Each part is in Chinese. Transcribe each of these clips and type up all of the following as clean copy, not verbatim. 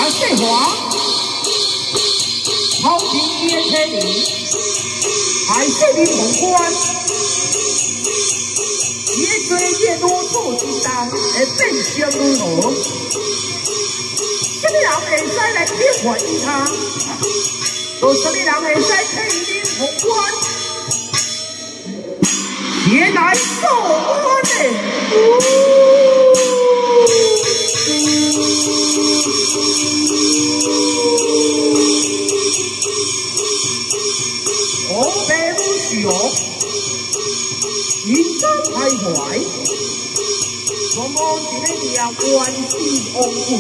那细华，朝廷变天理，还是你同官，越做越多错之当，会变成如何？什么人会使来变换伊他？有什么人会使替你同官？原来做我的。 我白不小，人生徘徊，往往一个命关系昂贵。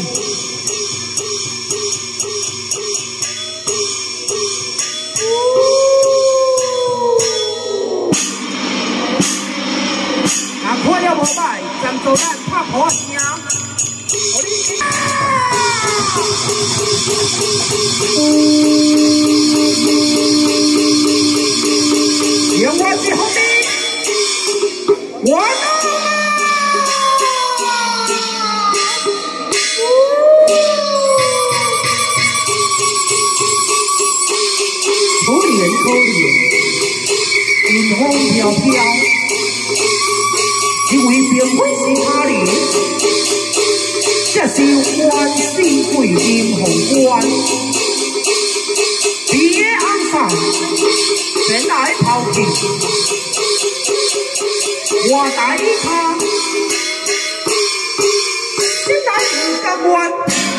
啊，看了无歹，暂做咱拍破声，互你。 有我之后的我呢？可怜可怜，云风飘飘，因为并非是他人，这是万世贵人红冠，别安上。 人来抛弃，我待他，心来不甘愿，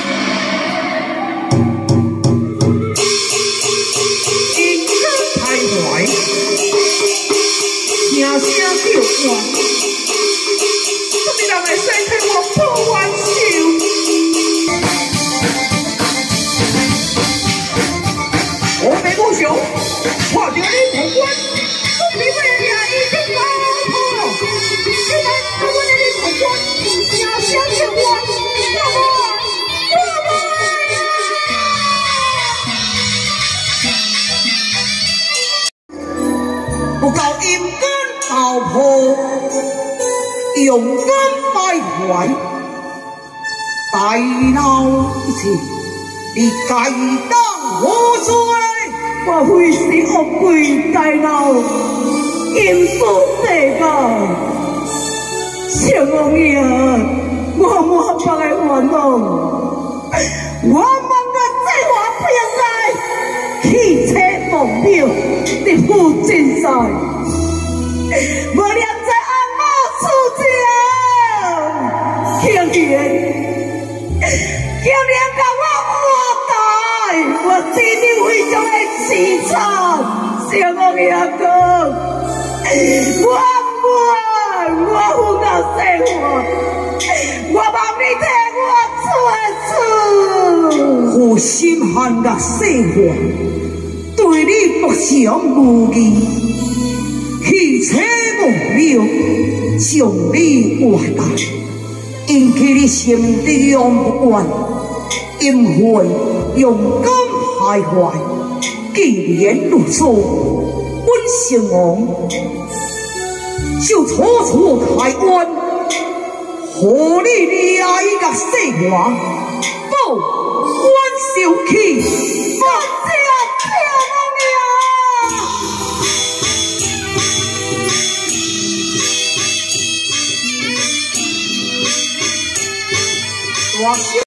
人生徘徊，声声叫唤，什么人会使替我抱冤仇？我没梦想。 看到你同官，我比我的命已经老好了。现在我的你同官，声声叫唤，我不够阴间道破，用根败坏，大闹一切，你该当何罪？ 我非是恶鬼大闹，阴司地道，相公爷，我满腹的冤枉，我望个在我平台，汽车梦妙，你负真在，无念在阿妈出家，竟然甲我活该，我知你非常的。 凄惨，相公爷讲，我负到生活，我望你替我出。负心汉的生活，对你不祥无义，汽车无妙，将你活大，引起你心中不安，因为勇敢徘徊。 既然如此，本圣王就处处开恩，何你厉害个细话，不冤受气，不叫漂亮呀！